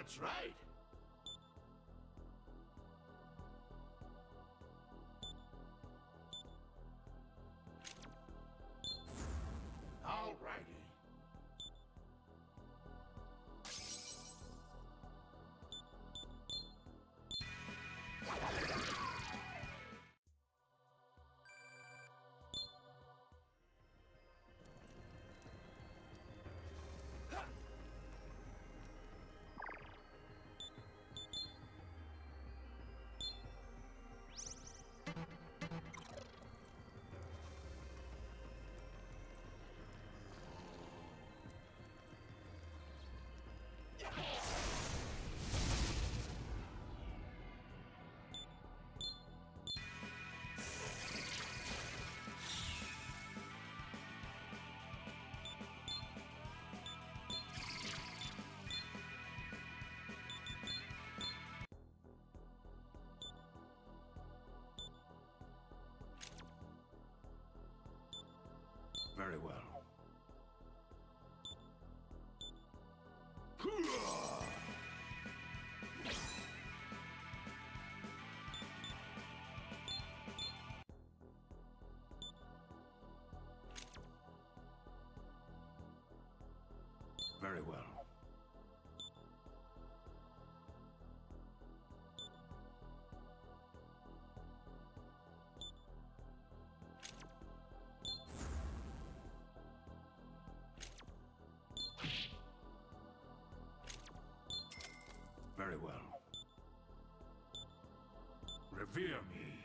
That's right. All righty. Very well. Very well. Very well. Revere me.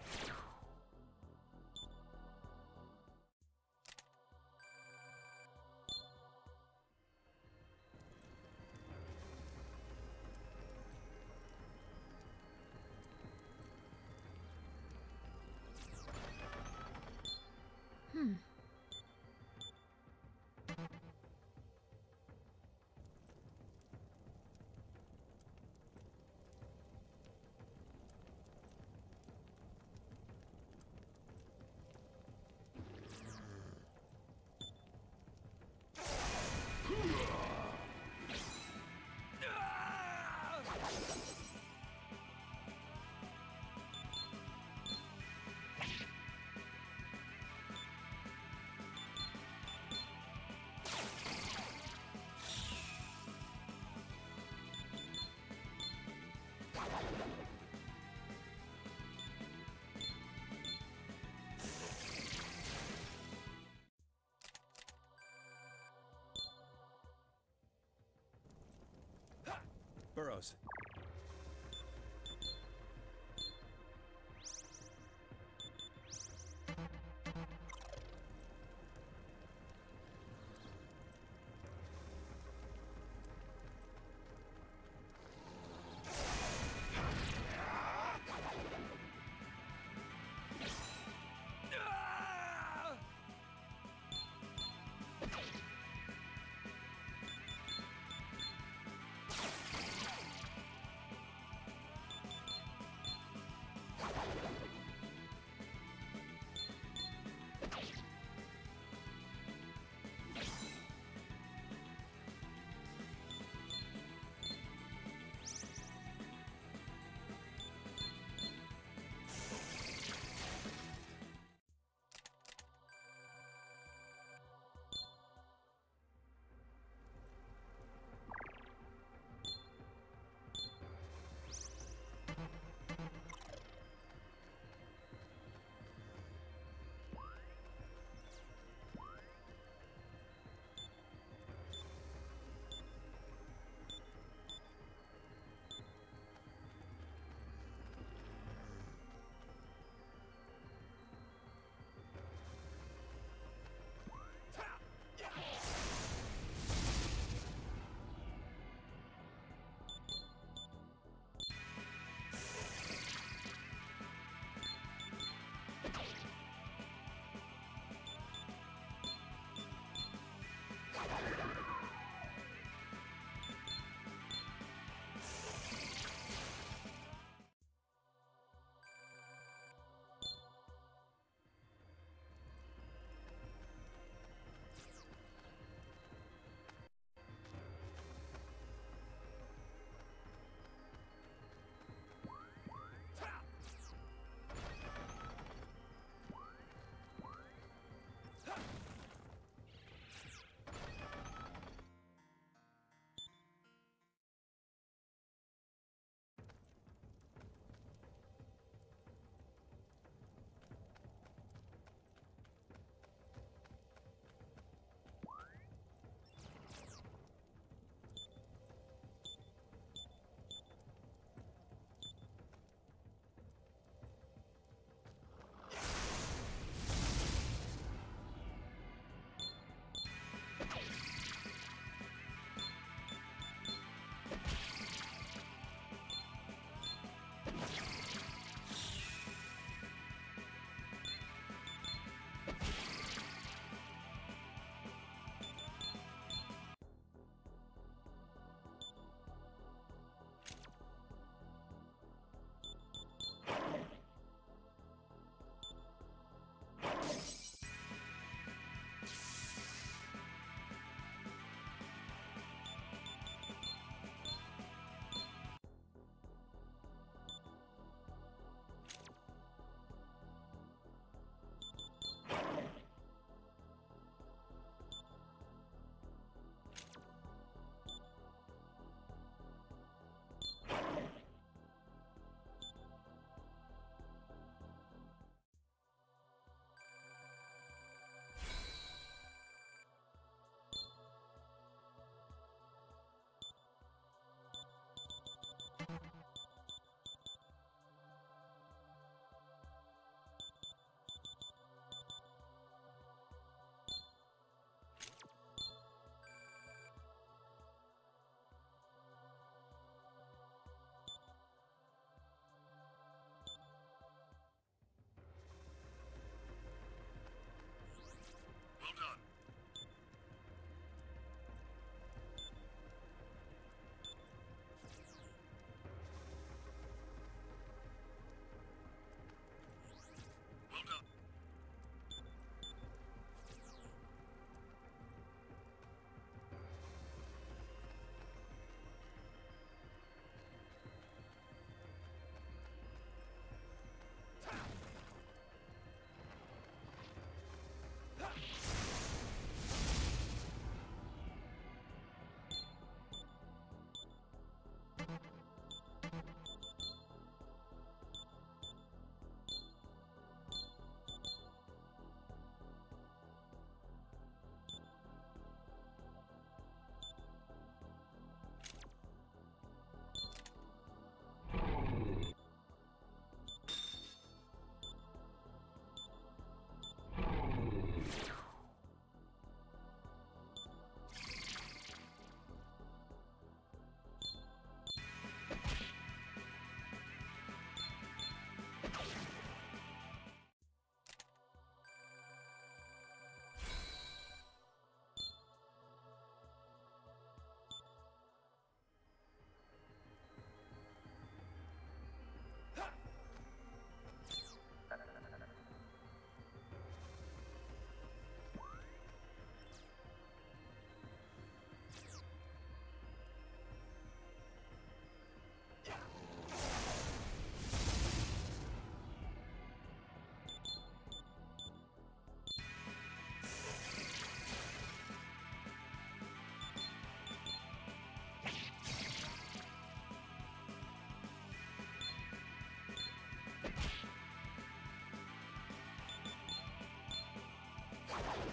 Burrows.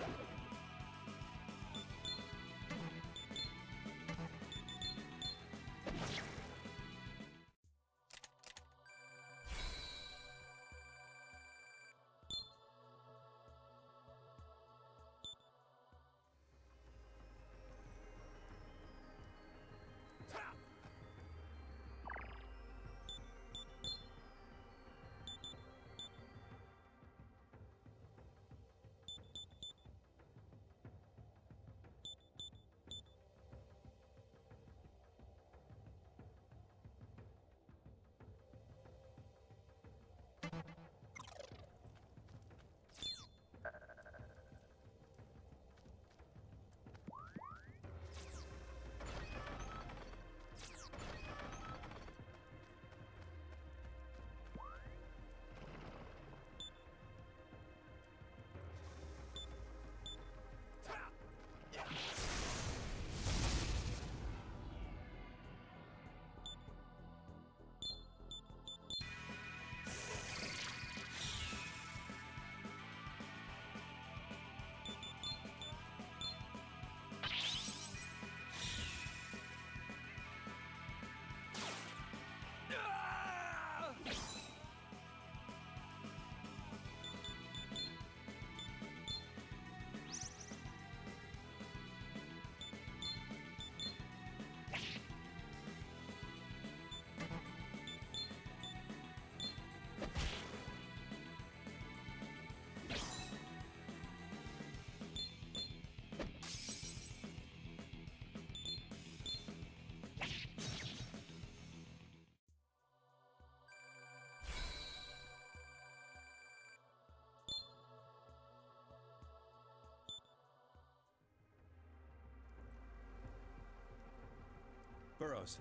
Burrows.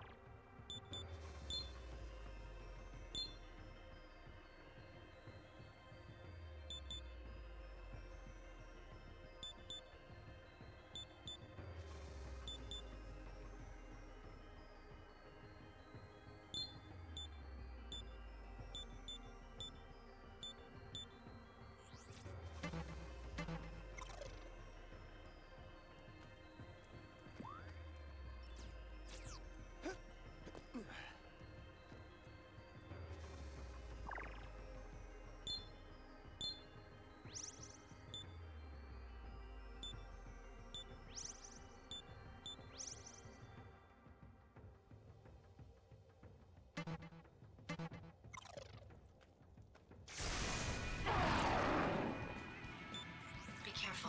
Be careful.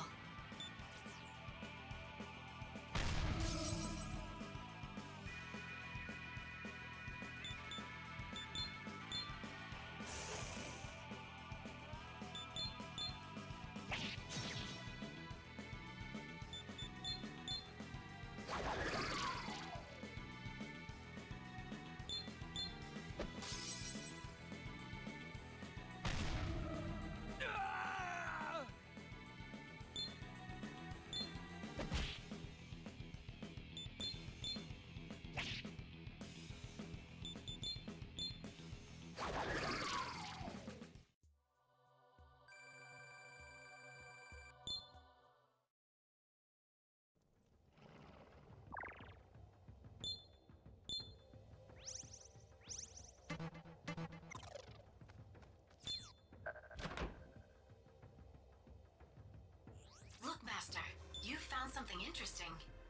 Look, Master, you found something interesting.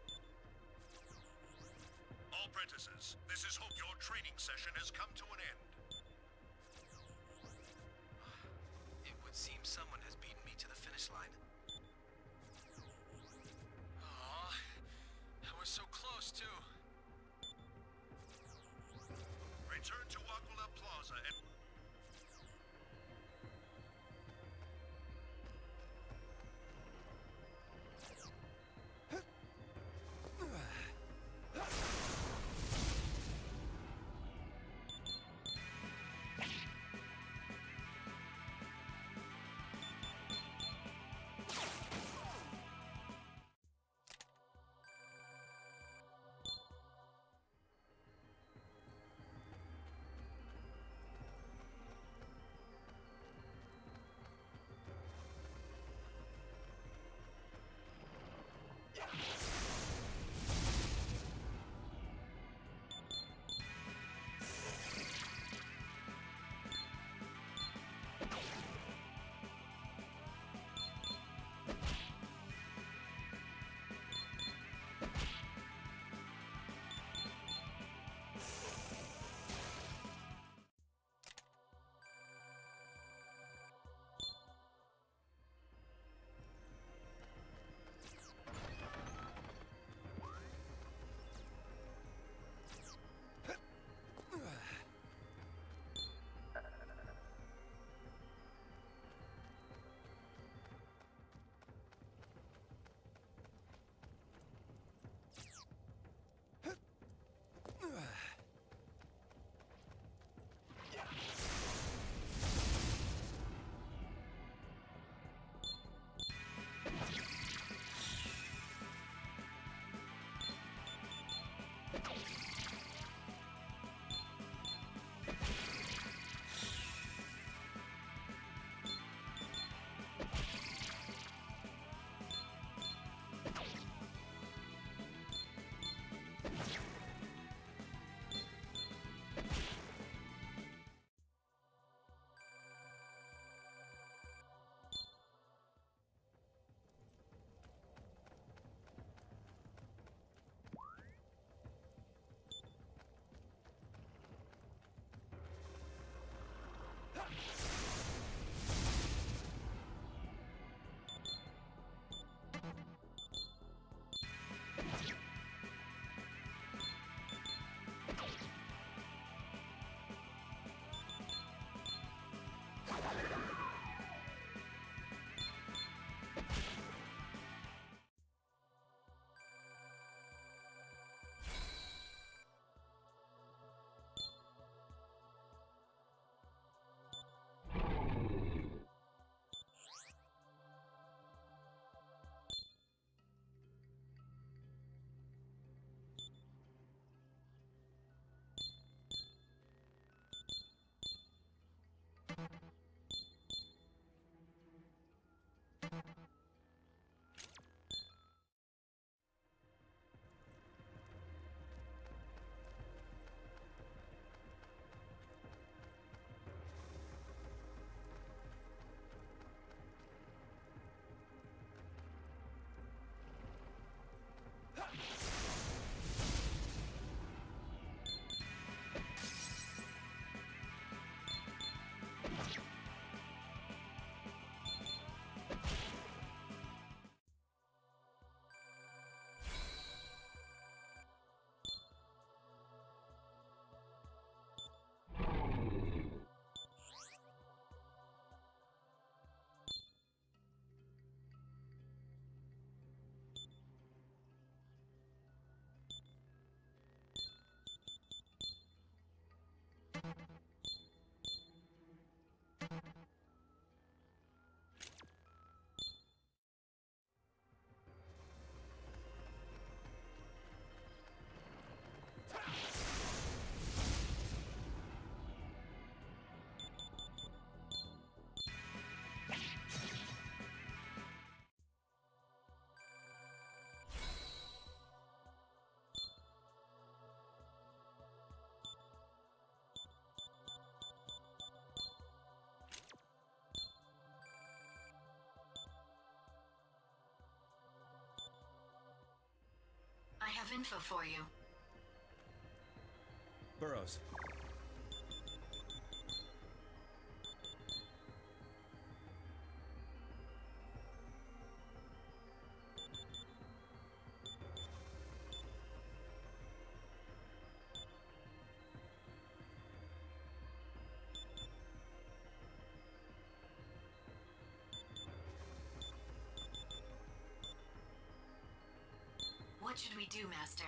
All apprentices, this is Hope. Your training session has come to an end. It would seem someone has beaten me to the finish line. Aw, I was so close, too. Return to Aquila Plaza and... I have info for you. Burroughs. What should we do, Master?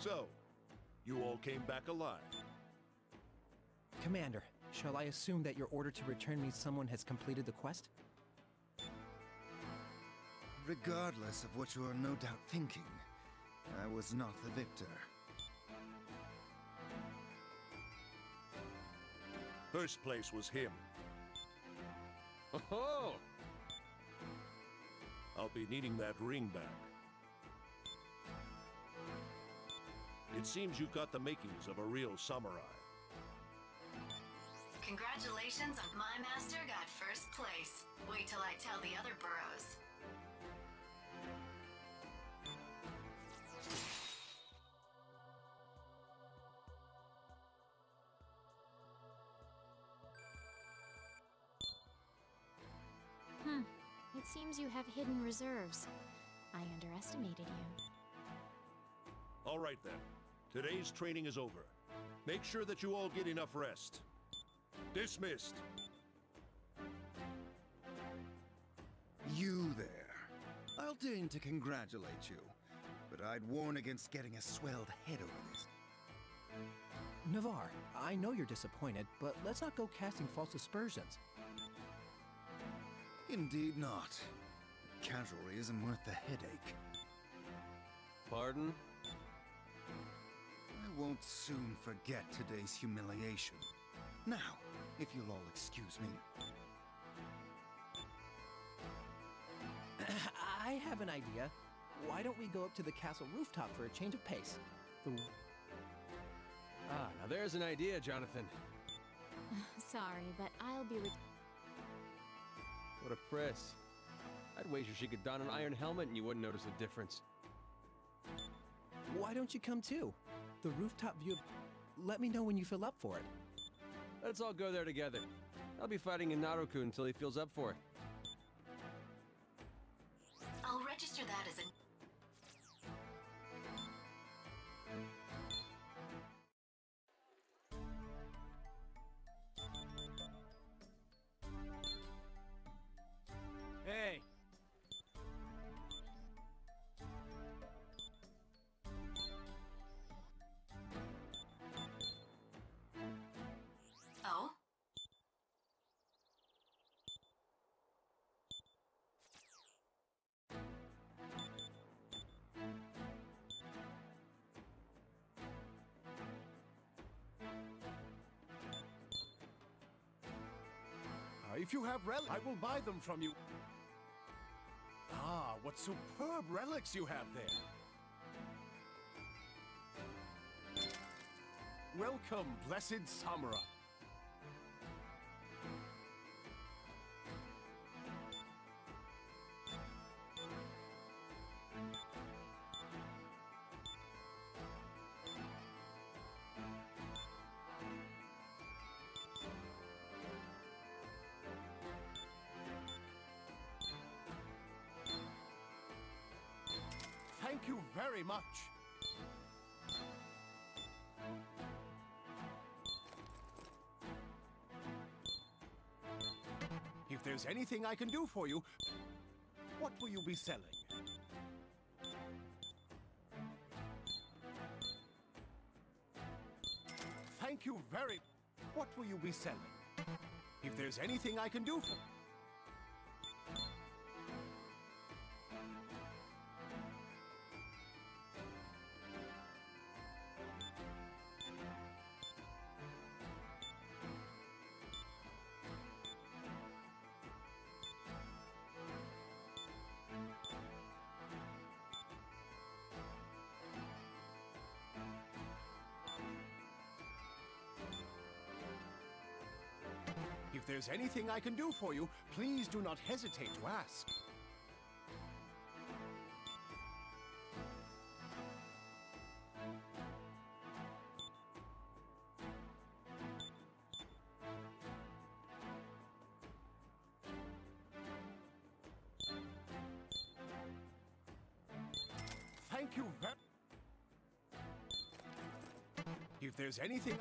So, you all came back alive. Commander, shall I assume that your order to return me someone has completed the quest? Regardless of what you are no doubt thinking, I was not the victor. First place was him. Oh! I'll be needing that ring back. It seems you've got the makings of a real samurai. Congratulations, my master got first place. Wait till I tell the other burros. It seems you have hidden reserves. I underestimated you. All right then. Today's training is over. Make sure that you all get enough rest. Dismissed. You there. I'll deign to congratulate you, but I'd warn against getting a swelled head over this. Navarre, I know you're disappointed, but let's not go casting false aspersions. Indeed not. Casualty isn't worth the headache. Pardon? I won't soon forget today's humiliation. Now, if you'll all excuse me. I have an idea. Why don't we go up to the castle rooftop for a change of pace? Ah, now there's an idea, Jonathan. Sorry, but I'll be What a press. I'd wager she could don an iron helmet and you wouldn't notice a difference. Why don't you come too? The rooftop view of... Let me know when you feel up for it. Let's all go there together. I'll be fighting in Naruku until he feels up for it. I'll register that as a... Hey! Oh? If you have relics, I will buy them from you. Ah, what superb relics you have there. Welcome, blessed samurai. Thank you very much. If there's anything I can do for you, what will you be selling? Thank you very... What will you be selling? If there's anything I can do for... If there's anything I can do for you, please do not hesitate to ask. Thank you very... If there's anything...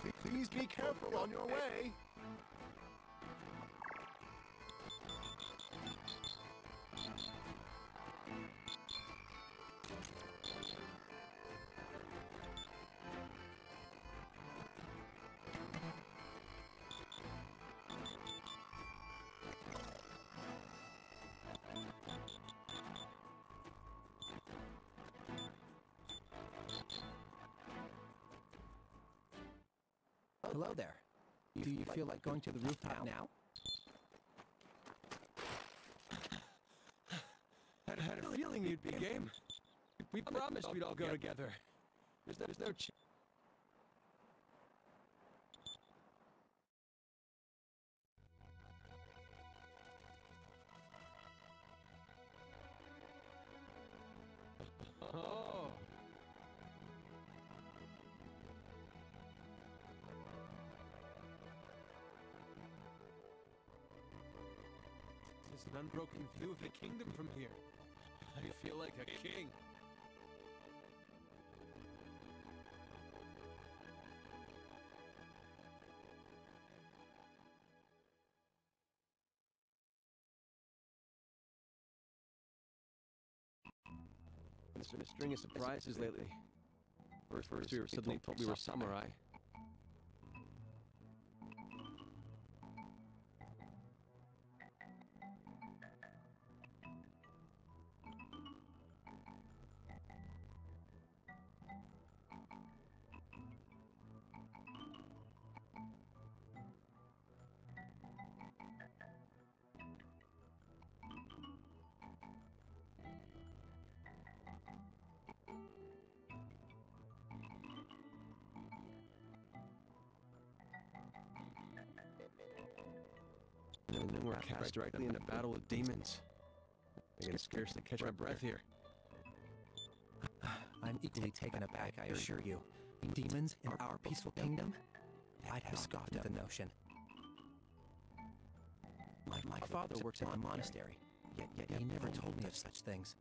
Please be careful on your way. Hello there. Do you feel like going to the rooftop now? I had a feeling you'd be game. We promised we'd all go together. There's no chance. Oh. It's an unbroken view of the kingdom from here. I feel like a king. There's been a string of surprises lately. First we were suddenly told we were samurai. And then we're cast directly into battle with demons. I can scarcely catch my breath here. I'm equally taken aback, I assure you. Demons in our peaceful kingdom? I'd have scoffed at the notion. My father works in a monastery, yet he never told me of such things.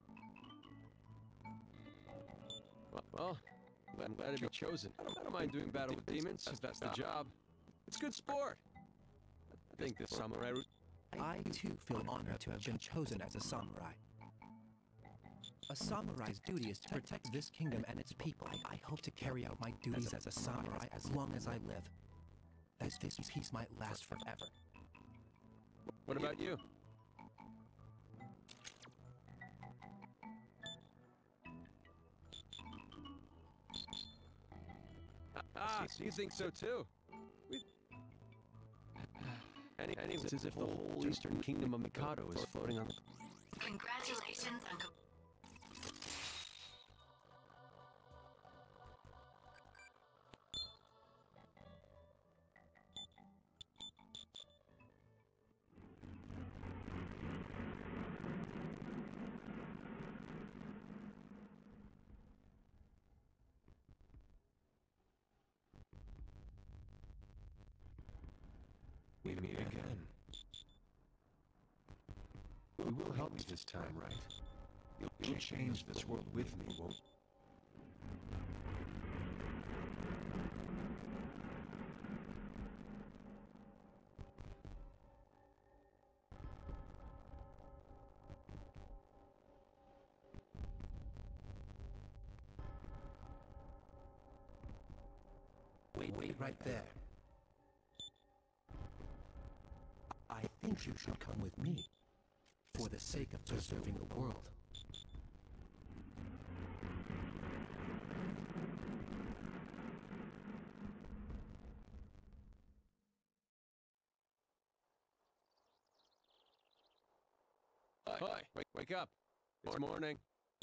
Well, I'm glad to be chosen. I don't mind doing battle with demons, if that's the job. It's good sport. I think this samurai route... I, too, feel honored to have been chosen as a samurai. A samurai's duty is to protect this kingdom and its people. I hope to carry out my duties as a samurai as long as I live. As this peace might last forever. What about you? So you think so too? Anyway, it's as if the whole Eastern Kingdom of Mikado is floating on... Congratulations, Uncle. We meet again. You will help me this time, right? You'll change this world with me, won't you? Wait right there. I think you should come with me, for the sake of preserving the world. Hi, wake up. It's morning.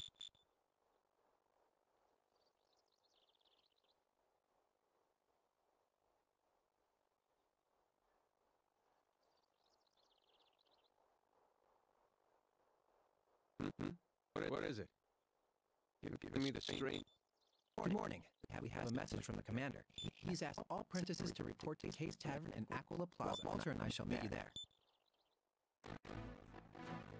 What is it? Give me the string. Good morning. We have a message from the commander. He's asked all princesses to report to Case Tavern and Aquila Plaza. Walter and I shall meet you there.